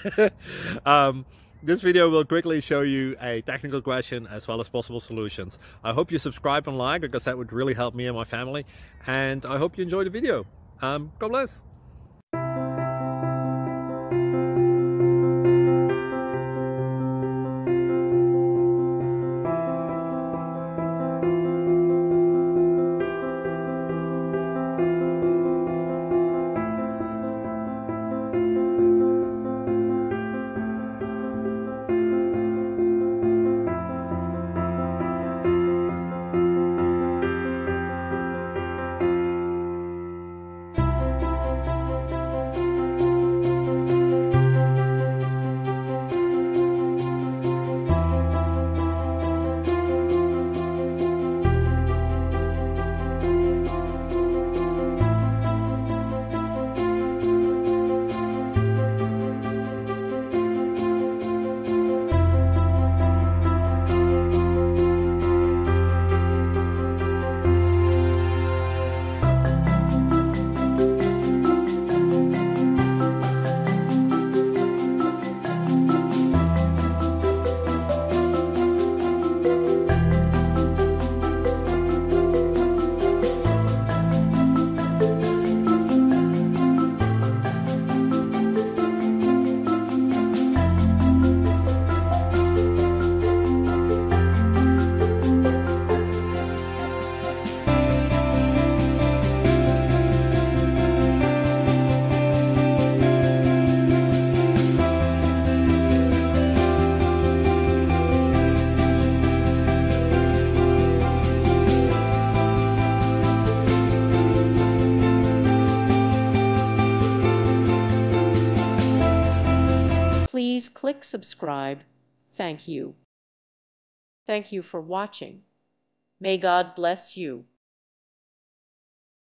This video will quickly show you a technical question as well as possible solutions. I hope you subscribe and like, because that would really help me and my family. And I hope you enjoy the video. God bless. Please click subscribe. Thank you. Thank you for watching. May God bless you.